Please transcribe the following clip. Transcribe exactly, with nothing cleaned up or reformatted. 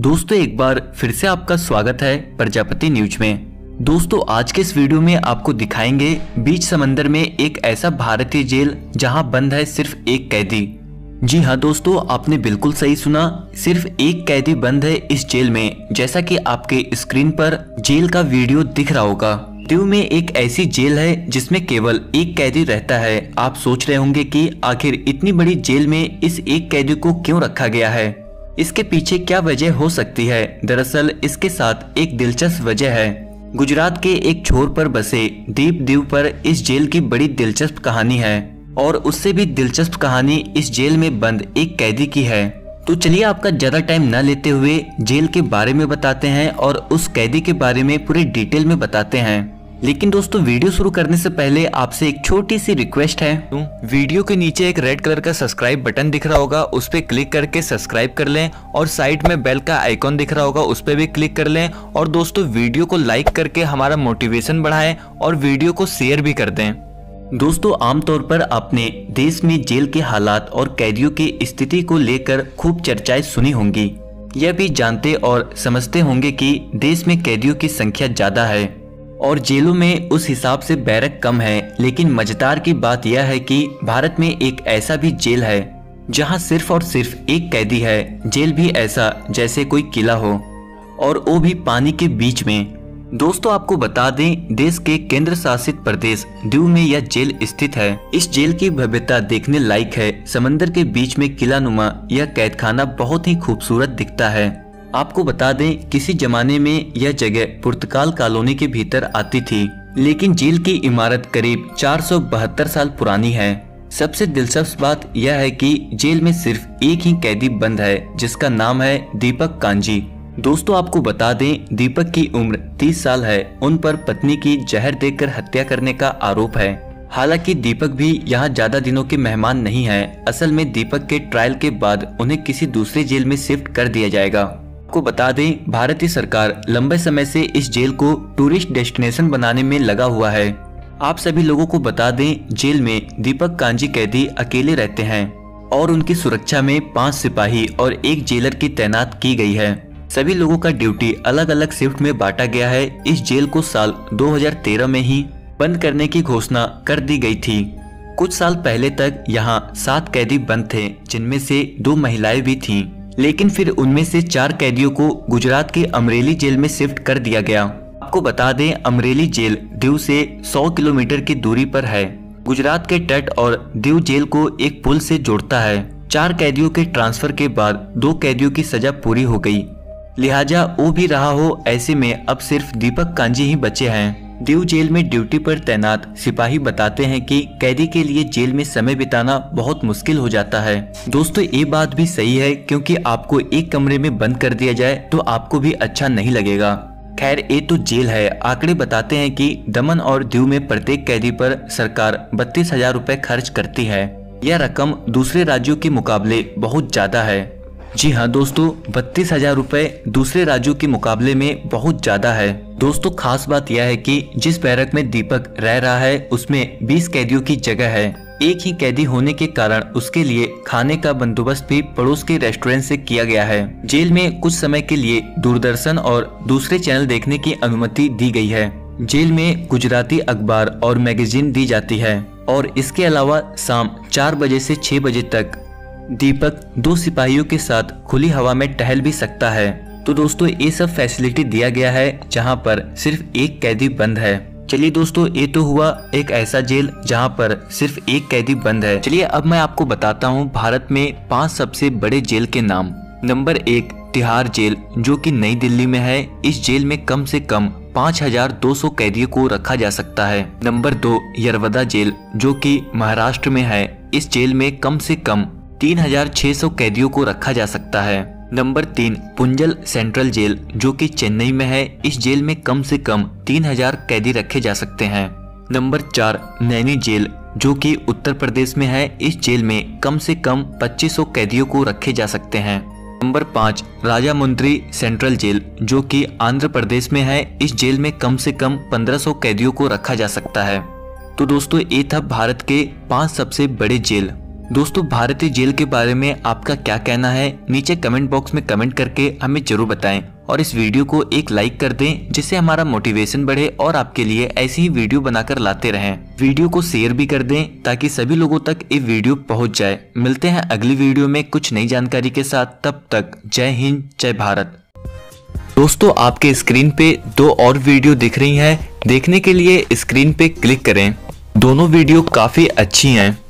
दोस्तों एक बार फिर से आपका स्वागत है प्रजापति न्यूज में। दोस्तों आज के इस वीडियो में आपको दिखाएंगे बीच समंदर में एक ऐसा भारतीय जेल जहां बंद है सिर्फ एक कैदी। जी हाँ दोस्तों, आपने बिल्कुल सही सुना, सिर्फ एक कैदी बंद है इस जेल में। जैसा कि आपके स्क्रीन पर जेल का वीडियो दिख रहा होगा। दीव में एक ऐसी जेल है जिसमें केवल एक कैदी रहता है। आप सोच रहे होंगे कि आखिर इतनी बड़ी जेल में इस एक कैदी को क्यों रखा गया है, इसके पीछे क्या वजह हो सकती है। दरअसल इसके साथ एक दिलचस्प वजह है। गुजरात के एक छोर पर बसे दीप दीव पर इस जेल की बड़ी दिलचस्प कहानी है और उससे भी दिलचस्प कहानी इस जेल में बंद एक कैदी की है। तो चलिए आपका ज्यादा टाइम न लेते हुए जेल के बारे में बताते हैं और उस कैदी के बारे में पूरे डिटेल में बताते हैं। लेकिन दोस्तों वीडियो शुरू करने से पहले आपसे एक छोटी सी रिक्वेस्ट है। तो वीडियो के नीचे एक रेड कलर का सब्सक्राइब बटन दिख रहा होगा, उस पर क्लिक करके सब्सक्राइब कर लें और साइड में बेल का आइकॉन दिख रहा होगा, उस पर भी क्लिक कर लें। और दोस्तों वीडियो को लाइक करके हमारा मोटिवेशन बढ़ाएं और वीडियो को शेयर भी कर दें। दोस्तों आमतौर पर आपने देश में जेल के हालात और कैदियों की स्थिति को लेकर खूब चर्चाएं सुनी होंगी। यह भी जानते और समझते होंगे कि देश में कैदियों की संख्या ज्यादा है और जेलों में उस हिसाब से बैरक कम है। लेकिन मजेदार की बात यह है कि भारत में एक ऐसा भी जेल है जहां सिर्फ और सिर्फ एक कैदी है। जेल भी ऐसा जैसे कोई किला हो और वो भी पानी के बीच में। दोस्तों आपको बता दें, देश के केंद्र शासित प्रदेश दीव में यह जेल स्थित है। इस जेल की भव्यता देखने लायक है। समंदर के बीच में किला नुमा यह कैदखाना बहुत ही खूबसूरत दिखता है। आपको बता दें, किसी जमाने में यह जगह पुर्तगाल कॉलोनी के भीतर आती थी, लेकिन जेल की इमारत करीब चार सौ बहत्तर साल पुरानी है। सबसे दिलचस्प बात यह है कि जेल में सिर्फ एक ही कैदी बंद है जिसका नाम है दीपक कांजी। दोस्तों आपको बता दें, दीपक की उम्र तीस साल है। उन पर पत्नी की जहर देकर हत्या करने का आरोप है। हालांकि दीपक भी यहाँ ज्यादा दिनों के मेहमान नहीं है। असल में दीपक के ट्रायल के बाद उन्हें किसी दूसरे जेल में शिफ्ट कर दिया जाएगा। आपको बता दें, भारतीय सरकार लंबे समय से इस जेल को टूरिस्ट डेस्टिनेशन बनाने में लगा हुआ है। आप सभी लोगों को बता दें, जेल में दीपक कांजी कैदी अकेले रहते हैं और उनकी सुरक्षा में पांच सिपाही और एक जेलर की तैनात की गई है। सभी लोगों का ड्यूटी अलग अलग शिफ्ट में बांटा गया है। इस जेल को साल दो हज़ार तेरह में ही बंद करने की घोषणा कर दी गई थी। कुछ साल पहले तक यहाँ सात कैदी बंद थे, जिनमें से दो महिलाएं भी थीं। लेकिन फिर उनमें से चार कैदियों को गुजरात के अमरेली जेल में शिफ्ट कर दिया गया। आपको बता दें, अमरेली जेल दीव से सौ किलोमीटर की दूरी पर है। गुजरात के तट और दीव जेल को एक पुल से जोड़ता है। चार कैदियों के ट्रांसफर के बाद दो कैदियों की सजा पूरी हो गई, लिहाजा वो भी रहा हो। ऐसे में अब सिर्फ दीपक कांजी ही बचे हैं। दीव जेल में ड्यूटी पर तैनात सिपाही बताते हैं कि कैदी के लिए जेल में समय बिताना बहुत मुश्किल हो जाता है। दोस्तों ये बात भी सही है, क्योंकि आपको एक कमरे में बंद कर दिया जाए तो आपको भी अच्छा नहीं लगेगा। खैर ये तो जेल है। आंकड़े बताते हैं कि दमन और दीव में प्रत्येक कैदी पर सरकार बत्तीस हजार रूपए खर्च करती है। यह रकम दूसरे राज्यों के मुकाबले बहुत ज्यादा है। जी हाँ दोस्तों, बत्तीस हजार रूपए दूसरे राज्यों के मुकाबले में बहुत ज्यादा है। दोस्तों खास बात यह है कि जिस बैरक में दीपक रह रहा है उसमें बीस कैदियों की जगह है। एक ही कैदी होने के कारण उसके लिए खाने का बंदोबस्त भी पड़ोस के रेस्टोरेंट से किया गया है। जेल में कुछ समय के लिए दूरदर्शन और दूसरे चैनल देखने की अनुमति दी गई है। जेल में गुजराती अखबार और मैगजीन दी जाती है और इसके अलावा शाम चार बजे से छह बजे तक दीपक दो सिपाहियों के साथ खुली हवा में टहल भी सकता है। तो दोस्तों ये सब फैसिलिटी दिया गया है जहां पर सिर्फ एक कैदी बंद है। चलिए दोस्तों, ये तो हुआ एक ऐसा जेल जहां पर सिर्फ एक कैदी बंद है। चलिए अब मैं आपको बताता हूं भारत में पांच सबसे बड़े जेल के नाम। नंबर एक, तिहाड़ जेल, जो कि नई दिल्ली में है। इस जेल में कम से कम पाँच हजार दो सौ कैदियों को रखा जा सकता है। नंबर दो, यरवदा जेल, जो कि महाराष्ट्र में है। इस जेल में कम से कम तीन हजार छह सौ कैदियों को रखा जा सकता है। नंबर तीन, पुंजल सेंट्रल जेल, जो कि चेन्नई में है। इस जेल में कम से कम तीन हजार कैदी रखे जा सकते हैं। नंबर चार, नैनी जेल, जो कि उत्तर प्रदेश में है। इस जेल में कम से कम पच्चीस सौ कैदियों को रखे जा सकते हैं। नंबर पाँच, राजामुंद्री सेंट्रल जेल, जो कि आंध्र प्रदेश में है। इस जेल में कम से कम पंद्रह सौ कैदियों को रखा जा सकता है। तो दोस्तों ये था भारत के पांच सबसे बड़े जेल। दोस्तों भारतीय जेल के बारे में आपका क्या कहना है, नीचे कमेंट बॉक्स में कमेंट करके हमें जरूर बताएं और इस वीडियो को एक लाइक कर दें जिससे हमारा मोटिवेशन बढ़े और आपके लिए ऐसी ही वीडियो बनाकर लाते रहें। वीडियो को शेयर भी कर दें ताकि सभी लोगों तक ये वीडियो पहुंच जाए। मिलते हैं अगली वीडियो में कुछ नई जानकारी के साथ, तब तक जय हिंद जय भारत। दोस्तों आपके स्क्रीन पे दो और वीडियो दिख रही हैं, देखने के लिए स्क्रीन पे क्लिक करें। दोनों वीडियो काफी अच्छी हैं।